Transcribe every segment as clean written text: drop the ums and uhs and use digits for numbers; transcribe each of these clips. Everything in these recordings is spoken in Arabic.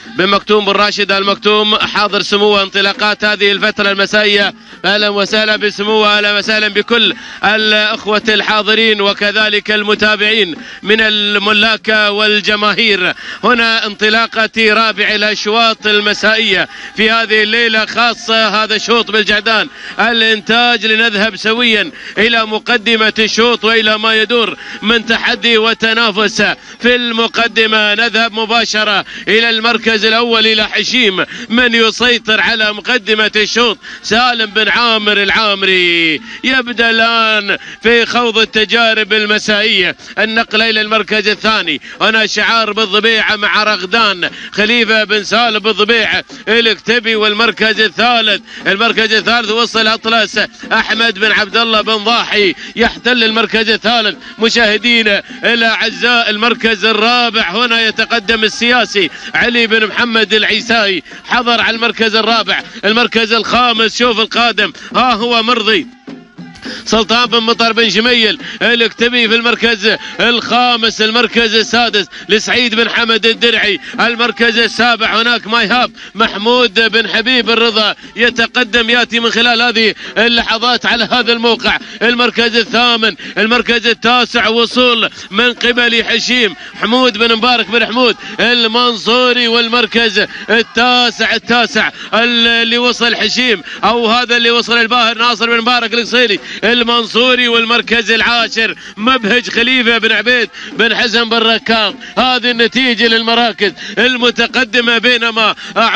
بن مكتوم بن راشد المكتوم حاضر سموه انطلاقات هذه الفترة المسائية. اهلا وسهلا بسموه، اهلا وسهلا بكل الاخوة الحاضرين وكذلك المتابعين من الملاك والجماهير. هنا انطلاقة رابع الاشواط المسائية في هذه الليلة، خاصة هذا الشوط بالجعدان الانتاج، لنذهب سويا الى مقدمة الشوط والى ما يدور من تحدي وتنافس في المقدمة. نذهب مباشرة الى المركز الاول الى حشيم من يسيطر على مقدمة الشوط، سالم بن عامر العامري. يبدأ الآن في خوض التجارب المسائية، النقل إلى المركز الثاني. هنا شعار بالضبيعة مع رغدان، خليفة بن سالم بالضبيعة الكتبي. والمركز الثالث، المركز الثالث وصل أطلس أحمد بن عبد الله بن ضاحي يحتل المركز الثالث. مشاهدينا الأعزاء، المركز الرابع هنا يتقدم السياسي علي بن محمد العيساي، حضر على المركز الرابع. المركز الخامس شوف القادم، ها هو مرضي سلطان بن مطر بن جميل الكتبي في المركز الخامس. المركز السادس لسعيد بن حمد الدرعي. المركز السابع هناك مايهاب محمود بن حبيب الرضا يتقدم، ياتي من خلال هذه اللحظات على هذا الموقع. المركز الثامن، المركز التاسع وصول من قبل حشيم حمود بن مبارك بن حمود المنصوري. والمركز التاسع اللي وصل حشيم، او هذا اللي وصل الباهر ناصر بن مبارك القصيري المنصوري. والمركز العاشر مبهج خليفة بن عبيد بن حسن بن ركاض. هذه النتيجة للمراكز المتقدمة. بينما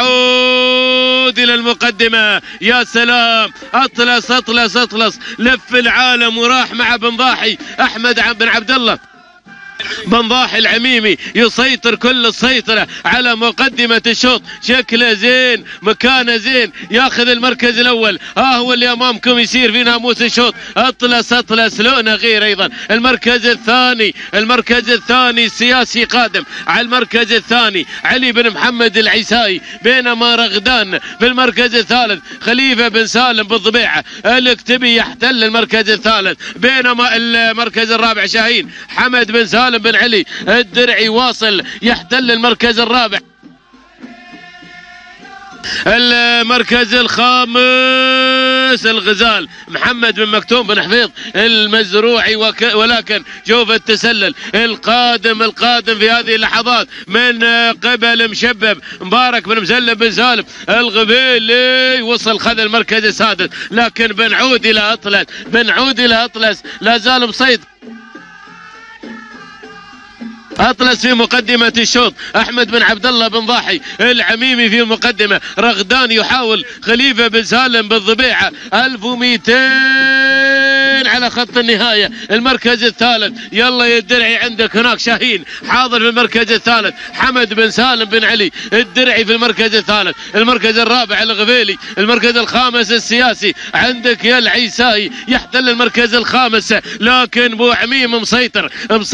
أعود إلى المقدمة، يا سلام، أطلس لف العالم وراح مع بن ضاحي أحمد بن عبد الله بن ضاحي العميمي، يسيطر كل السيطرة على مقدمة الشوط. شكله زين، مكانه زين، ياخذ المركز الأول. ها هو اللي أمامكم يصير في ناموس الشوط. أطلس لونه غير أيضا. المركز الثاني السياسي قادم على المركز الثاني علي بن محمد العيساي. بينما رغدان في المركز الثالث، خليفة بن سالم بالضبيعة الكتبي يحتل المركز الثالث. بينما المركز الرابع شاهين حمد بن سالم بن علي الدرعي واصل يحتل المركز الرابع. المركز الخامس الغزال محمد بن مكتوم بن حفيظ المزروعي. ولكن شوف التسلل القادم في هذه اللحظات من قبل مشبب مبارك بن مسلم بن سالم الغبيلي، وصل خذ المركز السادس. لكن بنعود الى اطلس لا زال مسيطر. أطلس في مقدمة الشوط، أحمد بن عبد الله بن ضاحي العميمي في المقدمة. رغدان يحاول، خليفة بن سالم بالضبيعة 1200 على خط النهاية. المركز الثالث، يلا يا الدرعي عندك هناك شاهين حاضر في المركز الثالث. حمد بن سالم بن علي الدرعي في المركز الثالث. المركز الرابع الغفيلي. المركز الخامس السياسي عندك يا العيساي يحتل المركز الخامس. لكن بو عميم مسيطر.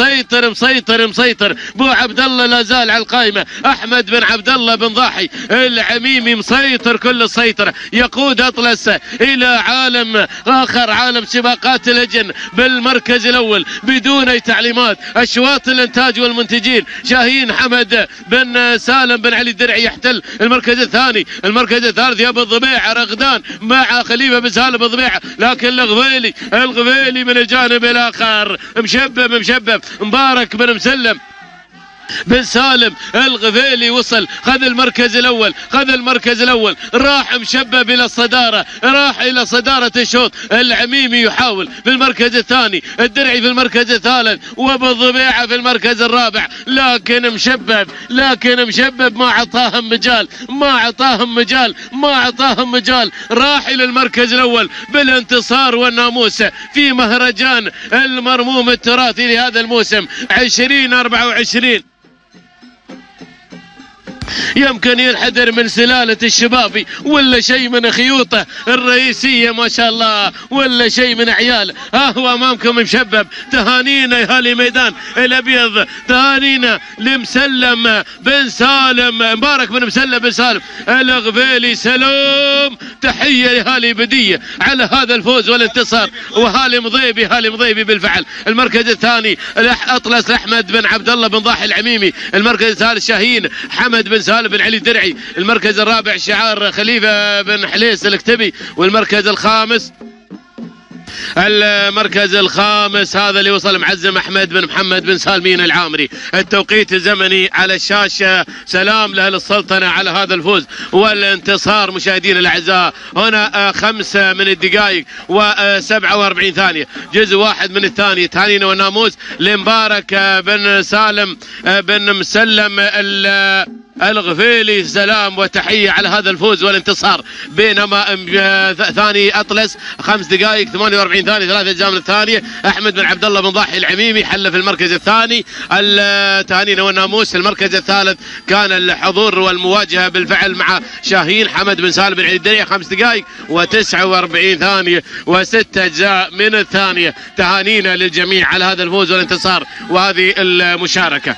بو عبد الله لا زال على القائمة. أحمد بن عبد الله بن ضاحي العميمي مسيطر كل السيطرة، يقود أطلس إلى عالم آخر، عالم سباقات الهجن بالمركز الأول بدون أي تعليمات. أشواط الإنتاج والمنتجين شاهين حمد بن سالم بن علي الدرعي يحتل المركز الثاني. المركز الثالث يا بالضبيعة رغدان مع خليفة بن سالم بالضبيعة. لكن الغفيلي من الجانب الآخر مشبب مبارك بن مسلم بن سالم الغفيلي وصل خذ المركز الأول. راح مشبب إلى الصدارة، راح إلى صدارة الشوط. العميمي يحاول في المركز الثاني، الدرعي في المركز الثالث، وبالضبيعة في المركز الرابع. لكن مشبب ما أعطاهم مجال. راح إلى المركز الأول بالانتصار والناموس في مهرجان المرموم التراثي لهذا الموسم 2024. يمكن ينحدر من سلالة الشبابي ولا شيء من خيوطه الرئيسية ما شاء الله، ولا شيء من عياله. ها هو أمامكم مشبب. تهانينا يا هالي ميدان الأبيض، تهانينا لمسلم بن سالم مبارك بن مسلم بن سالم الغفيلي. سلام، تحية لهالي بدية على هذا الفوز والانتصار. وهالي مضيبي بالفعل. المركز الثاني أطلس أحمد بن عبد الله بن ضاحي العميمي. المركز الثالث شاهين حمد بن سالم سالم بن علي الدرعي. المركز الرابع شعار خليفة بن حليس الكتبي. والمركز الخامس هذا اللي وصل معزم احمد بن محمد بن سالمين العامري. التوقيت الزمني على الشاشه. سلام لاهل السلطنه على هذا الفوز والانتصار. مشاهدينا الاعزاء هنا 5 من الدقائق و47 ثانيه، جزء واحد من الثانيه. تهانينا والناموس لمبارك بن سالم بن مسلم الغفيلي. سلام وتحية على هذا الفوز والانتصار. بينما ثاني أطلس 5 دقائق 48 ثانية 3 أجزاء من الثانية. أحمد بن عبد الله بن ضاحي العميمي حل في المركز الثاني. التهانينا والناموس. المركز الثالث كان الحضور والمواجهة بالفعل مع شاهين حمد بن سالم بن علي الدرعي 5 دقائق و49 ثانية و6 أجزاء من الثانية. تهانينا للجميع على هذا الفوز والانتصار وهذه المشاركة.